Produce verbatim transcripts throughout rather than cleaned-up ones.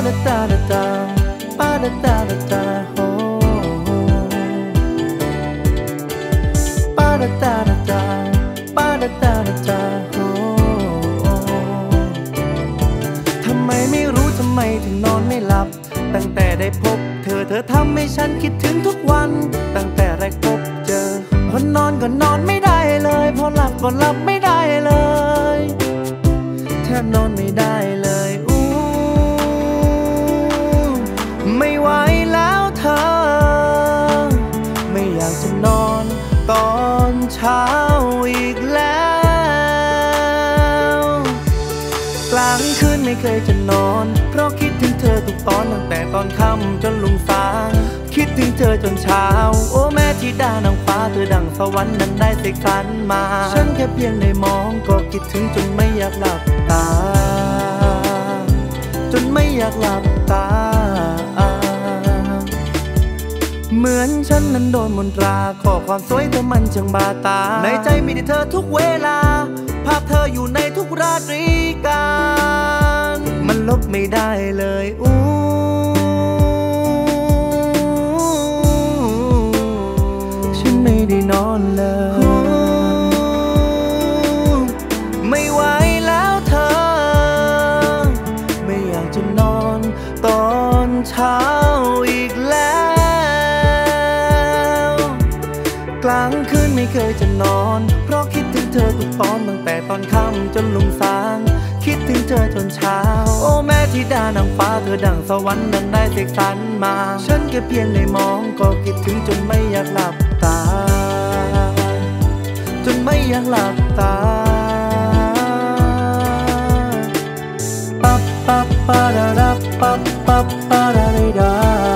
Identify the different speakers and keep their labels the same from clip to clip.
Speaker 1: da da da da, ba da da da da, oh. Ba da da da da, ba da da da da, oh.ทำไมไม่รู้ทำไมถึงนอนไม่หลับตั้งแต่ได้พบเธอเธอทำให้ฉันคิดถึงทุกวันตั้งแต่แรกพบเจอพอนอนก็นอนไม่ได้เลยพอหลับก็หลับไม่ได้เลยแทบนอนไม่ได้เลยอู้ไม่ไหวแล้วเธอไม่อยากจะนอนตอนเช้าอีกแล้วกลางคืนไม่เคยจะนอนเพราะคิดถึงเธอทุกตอนตั้งแต่ตอนค่ำจนลุงสางคิดถึงเธอจนเช้าโอ้แม่ธิดานางฟ้าเธอดังสวรรค์นั้นได้เสกสรรมาฉันแค่เพียงได้มองก็คิดถึงจนไม่อยากหลับตาจนไม่อยากหลับตาเหมือนฉันนั้นโดนมนตราขอความสวยเธอมันช่างบาดตาในใจมีแต่เธอทุกเวลาภาพเธออยู่ในทุกราตรีการมันลบไม่ได้เลยอู้ฉันไม่ได้นอนเลยไม่ไหวแล้วเธอไม่อยากจะนอนตอนเช้าอีกแล้วกลางคืนไม่เคยจะนอนเพราะคิดถึงเธอทุกตอนตั้งแต่ตอนค่ำจนลุงสางคิดถึงเธอจนเช้าโอ้แม่ธิดานางฟ้าเธอดังสวรรค์นั้นได้เสกสรรมาฉันแค่เพียงได้มองก็คิดถึงจนไม่อยากหลับตาจนไม่อยากหลับตาปั๊บปั๊บปะดาดับปั๊บปั๊บปะดาดิดา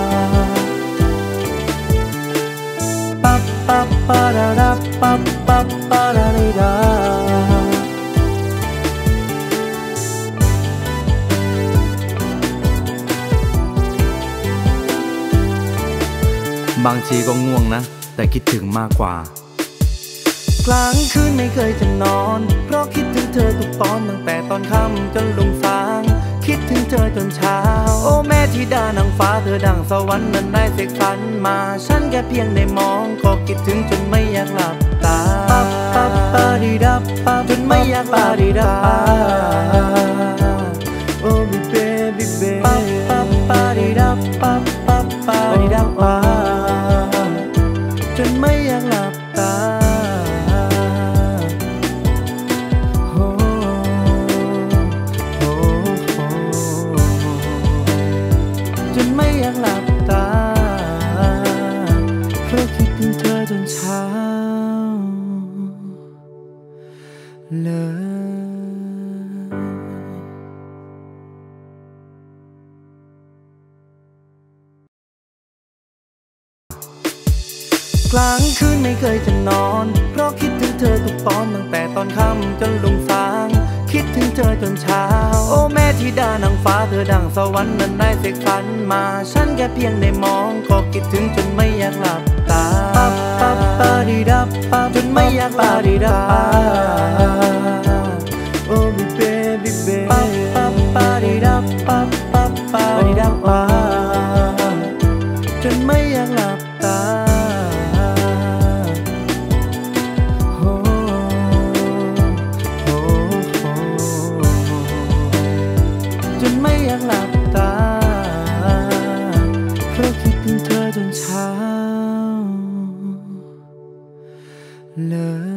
Speaker 1: ปั๊บปั๊บปะดาดับปั๊บปั๊บปะดาดิดา
Speaker 2: บางทีก็ง่วงนะแต่คิดถึงมากกว่ากลางคืนไม่เคยจะนอนเพราะคิดถึงเธอทุกตอนตั้งแต่ตอนค่ำจนลุงสางคิดถึงเธอจนเช้าโอ้แม่ธิดานางฟ้าเธอดังสวรรค์นั้นได้เสกสรรมาฉันแค่เพียงได้มองก็คิดถึงจนไม่อยากหลับตาปั๊บปั๊บปะดิดับปั๊บจนไม่อยากหลับดิดับโอ้บิเบบิเบปั๊บปั๊บปะดิดับปั๊บปั๊บปะดิดับปั๊บจนไม่อยากหลับตาจนไม่อยากหลับตาเพราะคิดถึงเธอจนเช้าเลยกลางคืนไม่เคยจะนอนเพราะคิดถึงเธอทุกตอนตั้งแต่ตอนค่ำจนลุงสางคิดถึงเธอจนเช้าโอ้แม่ธิดานางฟ้าเธอดังสวรรค์นั้นได้เสกสรรมาฉันแค่เพียงได้มองก็คิดถึงจนไม่อยากหลับตาปั๊บปั๊บปะดิดับปั๊บจนไม่อยากหลับดิดับโอ้บิเบบิเบปั๊บปั๊บปะดิดับปั๊บปั๊บปะดิดับปั๊บจนไม่อยากหลับตาจนไม่อยากหลับตาเพราะคิดถึงเธอจนเช้าเลย